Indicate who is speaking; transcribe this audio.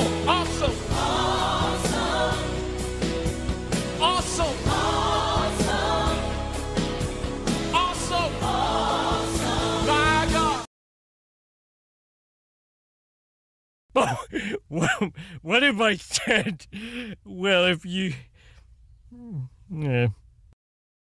Speaker 1: Oh, awesome. Awesome. Awesome. My God.
Speaker 2: Oh, well, what if I said, well, if you... Yeah.